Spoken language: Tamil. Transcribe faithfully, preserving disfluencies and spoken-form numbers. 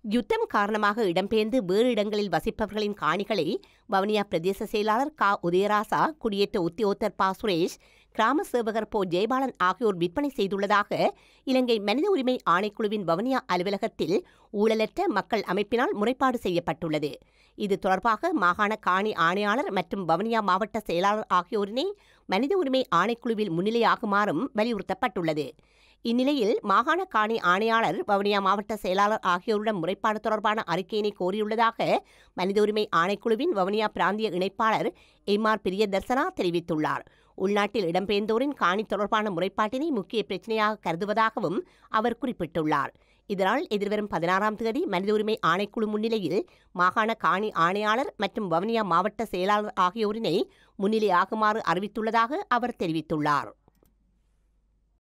யுத்தம் காரணமாக இடம்பெயர்ந்து வேறு இடங்களில் வசிப்பவர்களின் காணிகளை வவுனியா பிரதேச செயலாளர் க உதயராசா, குடியேற்ற உத்தியோகத்தர் ப சுரேஷ், கிராம சேவகர் போ ஜெயபாலன் ஆகியோர் விற்பனை செய்துள்ளதாக இலங்கை மனித உரிமை ஆணைக்குழுவின் வவுனியா அலுவலகத்தில் ஊழலற்ற மக்கள் அமைப்பினால் முறைப்பாடு செய்யப்பட்டுள்ளது. இது தொடர்பாக மாகாண காணி ஆணையாளர் மற்றும் வவுனியா மாவட்ட செயலாளர் ஆகியோரினை மனித உரிமை ஆணைக்குழுவில் முன்னிலையாகுமாறும் வலியுறுத்தப்பட்டுள்ளது. இந்நிலையில் மாகாண காணி ஆணையாளர், வவுனியா மாவட்ட செயலாளர் ஆகியோருடன் முறைப்பாடு தொடர்பான அறிக்கையினை கோரியுள்ளதாக மனித உரிமை ஆணைக்குழுவின் வவுனியா பிராந்திய இணைப்பாளர் எம் ஆர் பிரியதர்சனா தெரிவித்துள்ளார். உள்நாட்டில் இடம்பெயர்ந்தோரின் காணி தொடர்பான முறைப்பாட்டினை முக்கிய பிரச்சினையாக கருதுவதாகவும் அவர் குறிப்பிட்டுள்ளார். இதனால் எதிர்வரும் பதினாறாம் தேதி மனித உரிமை ஆணைக்குழு முன்னிலையில் மாகாண காணி ஆணையாளர் மற்றும் வவுனியா மாவட்ட செயலாளர் ஆகியோரினை முன்னிலையாகுமாறு அறிவித்துள்ளதாக அவர் தெரிவித்துள்ளார்.